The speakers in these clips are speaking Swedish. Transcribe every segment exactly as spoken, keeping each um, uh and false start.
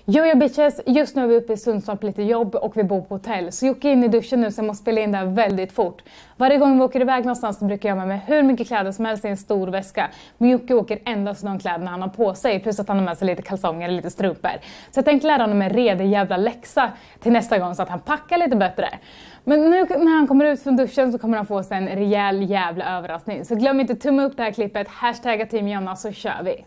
Jo, jag bitches, just nu är vi uppe i Sundsvall på lite jobb och vi bor på hotell. Så Jocke är inne i duschen nu så jag måste spela in det här väldigt fort. Varje gång vi åker iväg någonstans så brukar jag ha med mig hur mycket kläder som helst i en stor väska. Men Jocke åker endast de kläderna han har på sig, plus att han har med sig lite kalsonger och lite strumpor. Så jag tänkte lära honom en redig jävla läxa till nästa gång så att han packar lite bättre. Men nu när han kommer ut från duschen så kommer han få sig en rejäl jävla överraskning. Så glöm inte att tumma upp det här klippet, hashtagga Team Jonna så kör vi.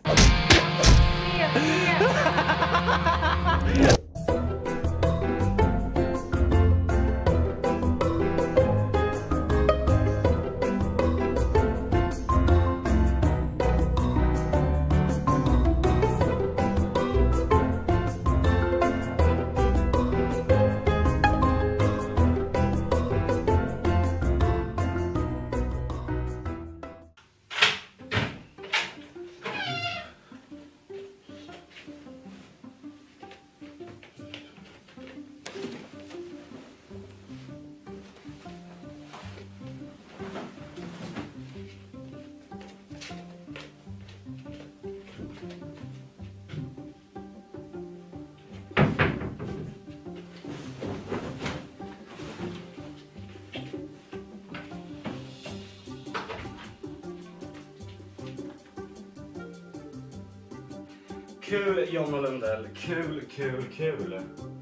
Kul, Jonna Lundell. Kul, kul, kul.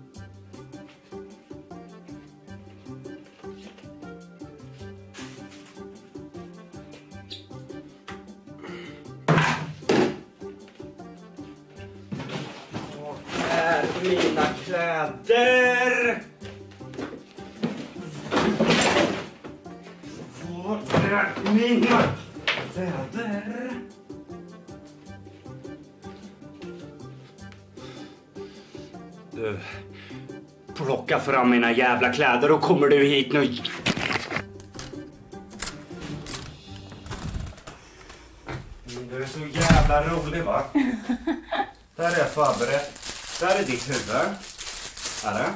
Var är mina kläder? Var är mina kläder? Du, plocka fram mina jävla kläder och kommer du hit nu. Du är så jävla rolig, va? Där är jag förberett. Där är ditt huvud. Är det?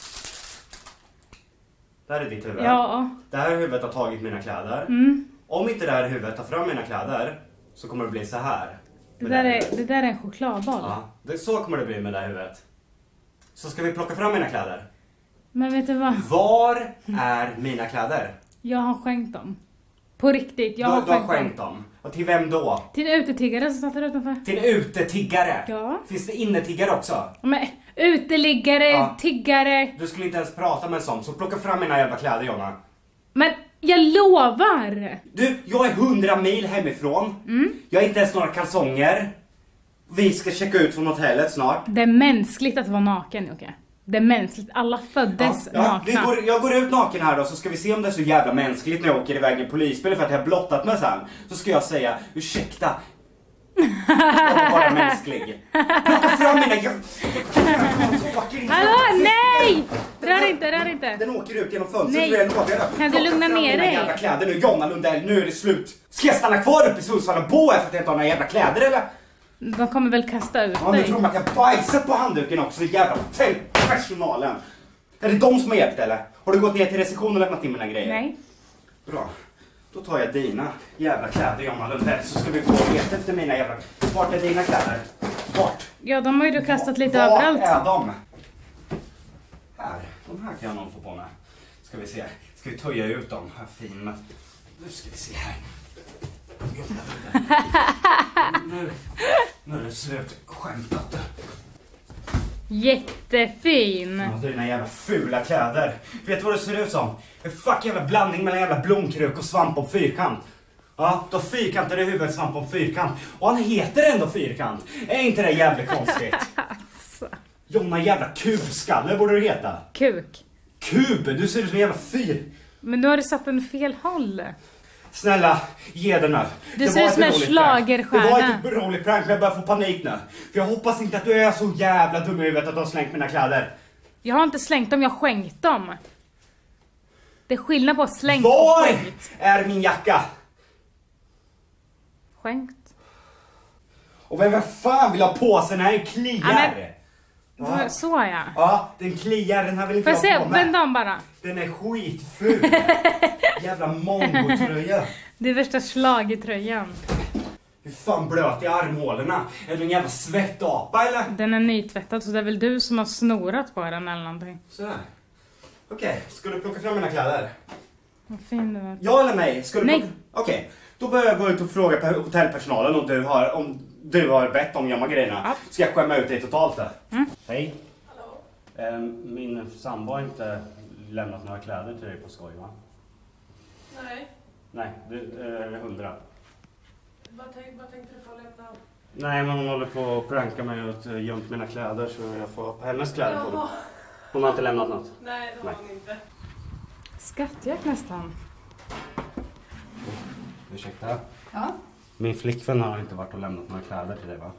Där är ditt huvud. Ja. Det här huvudet har tagit mina kläder. Mm. Om inte det här huvudet tar fram mina kläder så kommer det bli så här. Det där, är, det där är en chokladboll. Ja, det, så kommer det bli med det här huvudet. Så ska vi plocka fram mina kläder. Men vet du vad? Var är mina kläder? Jag har skänkt dem. På riktigt, jag du, har du har skänkt, skänkt dem. dem. Och till vem då? Till en utetiggare som satt där utanför. Till en utetiggare? Ja. Finns det innetiggare också? Men uteliggare, ja. Tiggare. Du skulle inte ens prata med en sån, så plocka fram mina jävla kläder, Jonna. Men jag lovar! Du, jag är hundra mil hemifrån. Mm. Jag har inte ens några kalsonger. Vi ska checka ut från hotellet snart. Det är mänskligt att vara naken, Jocke. Okay? Det är mänskligt. Alla föddes ja, ja, nakna. Vi går, jag går ut naken här då, så ska vi se om det är så jävla mänskligt när jag åker iväg i polisbil för att jag har blottat mig sen. Så ska jag säga, ursäkta. Jag är bara mänsklig. Plocka fram mina... Hallå, nej! Rör inte, rör inte. Den åker ut genom fönstret. Nej. Kan du lugna ner dig? Jävla kläder nu, Jonna Lundell, nu är det slut. Ska jag stanna kvar uppe i Sundsvall och bo här för att jag inte har några jävla kläder eller? De kommer väl kasta ut ja, dig. Ja, nu tror de att jag bajsat på handduken också, jävla hotellpersonalen. Är det de som har hjälpt eller? Har du gått ner till receptionen och lämnat in mina grejer? Nej. Bra. Då tar jag dina jävla kläder, Jonna Lundell, så ska vi gå och leta efter mina jävla... Vart är dina kläder? Vart? Ja, de har ju du kastat lite Var överallt. Var är de? Här. De här kan jag nog få på mig. Ska vi se. Ska vi töja ut dem? Här fin. Nu ska vi se här. nu, nu är det slut. Skämtat. Jättefin. Ja, dina jävla fula kläder. Vet du vad det ser ut som? En fuck jävla blandning mellan jävla blomkruk och svamp och fyrkant. Ja, då fyrkantade huvudet svamp och fyrkant. Och han heter ändå fyrkant. Är inte det jävligt konstigt? Alltså. Jonna jävla kubskalle borde du heta. Kuk. Kub, du ser ut som en jävla fyr. Men nu har du satt den fel håll. Snälla, ge den här. Du ser ut som en schlagerstjärna. Det var ett roligt prank, men jag börjar få panik nu. För jag hoppas inte att du är så jävla dum i huvudet att du har slängt mina kläder. Jag har inte slängt dem, jag har skänkt dem. Det är skillnad på slängt Var och skänkt. är min jacka? Skänkt. Och vem fan vill ha på sig den här kliar? Ja, men, ja. Så ja. Ja, den kliar, den här vill inte jag ha se, på mig. vänd om bara. Den är skitful. Jävla mongotröja. Det är värsta schlagertröjan. Hur fan blöt i armhålorna? Är du en jävla svettapa eller? Den är nytvättad så det är väl du som har snorat på den eller någonting. Sådär. Okej, okay, ska du plocka fram mina kläder? Vad fin du var. Ja eller nej? Ska du nej. Plocka... Okej, okay. Då börjar jag gå ut och fråga hotellpersonalen om du har, om du har bett om gömma grejerna. Ja. Ska jag skämma ut dig totalt där? Mm. Hej. Hallå. Min sambo har inte lämnat några kläder till dig på skoj, va? Nej. Nej, det är hundra. Vad, tänk, vad tänkte du få lämna? Nej, men hon håller på att pranka mig och gömt mina kläder så jag får på hennes kläder. Jaha. Hon har inte lämnat något. Nej, det har hon inte. Skattjakt nästan. Ursäkta? Ja? Min flickvän har inte varit och lämnat några kläder till dig, va?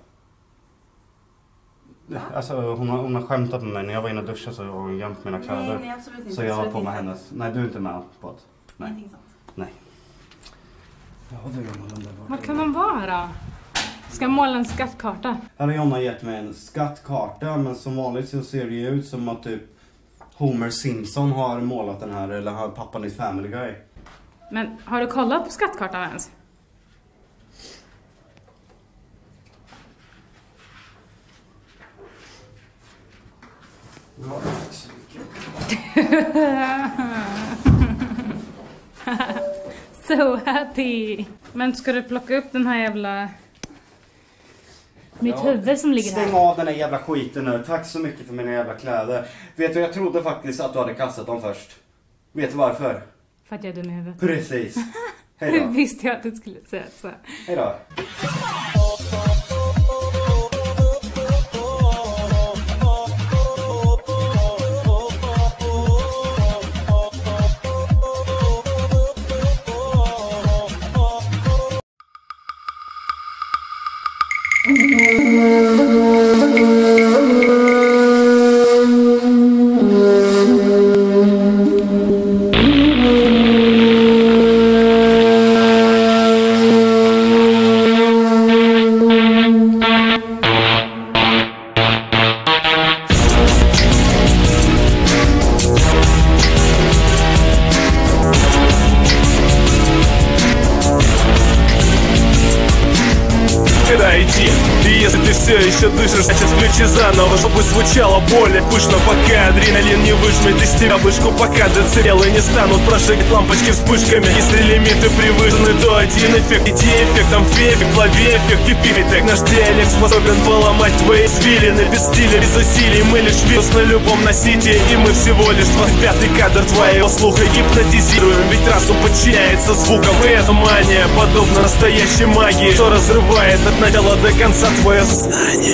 Ja. Alltså hon har, hon har skämtat med mig. När jag var inne och duschade så har hon gömt mina kläder. Nej, nej absolut inte. Så jag har på inte. med hennes. Nej, du är inte med på det. Nej. Ingenting sånt. Nej. Ja, du är vad kan de vara? Ska jag måla en skattkarta? Här har Jonna gett mig en skattkarta. Men som vanligt så ser det ut som att typ Homer Simpson har målat den här. Eller har pappan i Family Guy. Men har du kollat på skattkartan ens? Ja, so happy. Men ska du plocka upp den här jävla... Mitt ja, huvud som ligger här. Stäng av den här jävla skiten nu. Tack så mycket för mina jävla kläder. Vet du, jag trodde faktiskt att du hade kastat dem först. Vet du varför? För att jag är dum i huvudet. Precis. Hej då. Visste jag att du skulle säga så. Hej då. Еще дышишь, сейчас включи заново, чтобы звучало более пышно. Пока адреналин не выжмет из тебя вышку, пока децибелы не станут прожигать лампочки вспышками. Если лимиты превышены, то один эффект. Иди эффектом феефект, лови эффект и пивитек. Наш диалект способен поломать твои извилины. Без стиля, без усилий, мы лишь вирус на любом носителе. И мы всего лишь двадцать пятый кадр твоего слуха гипнотизируем. Ведь разум подчиняется звукам, и эта мания подобна настоящей магии, что разрывает от начала до конца твое сознание.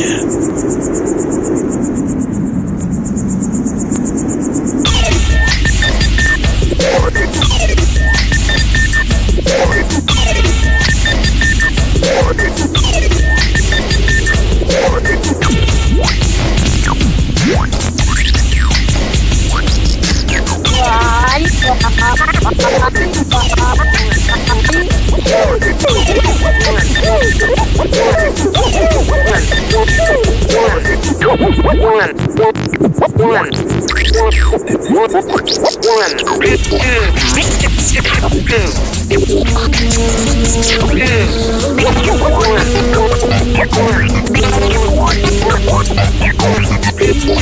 One.